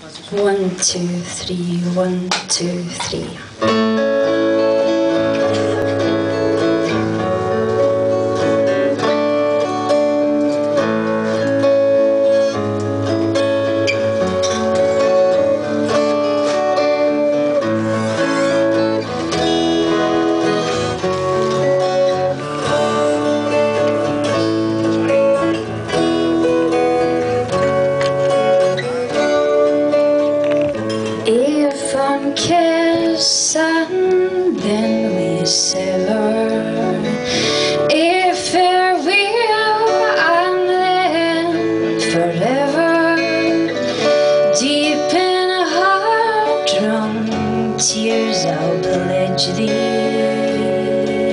1, 2, 3, 1, 2, 3. If I'm kissing, then we sever. If farewell, I'm then forever. Deep in a heart-wrung tears, I'll pledge thee.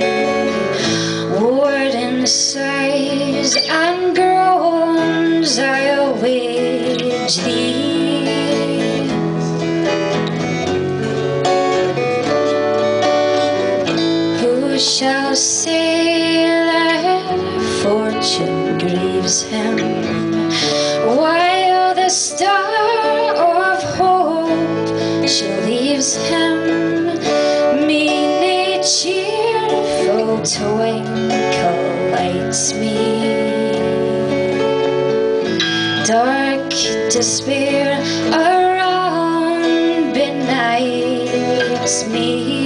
Warden sighs and groans, I'll wage thee. Shall say that fortune grieves him, while the star of hope she leaves him. Mean a cheerful twinkle lights me, dark despair around benights me.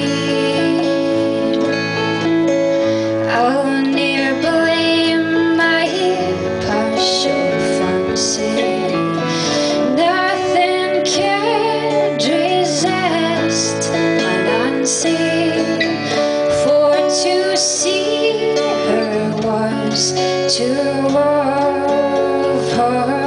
I'll ne'er blame my partial fancy. Nothing could resist my Nancy, for to see her was to love her.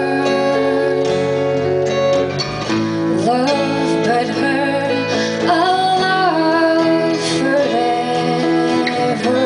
Love but her, a love forever.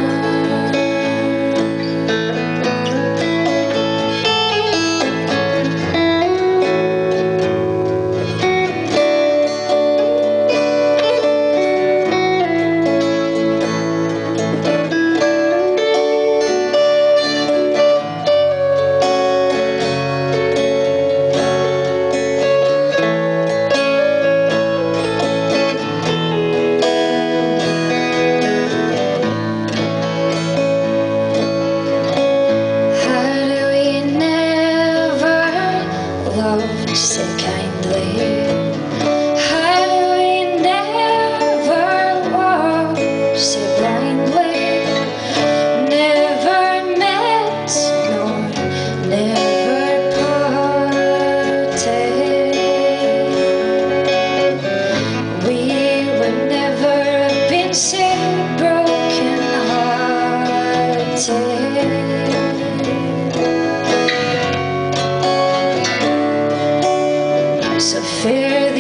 Loved so kindly, had we never walked so blindly, never met nor never parted, we would never have been so broken hearted. So fare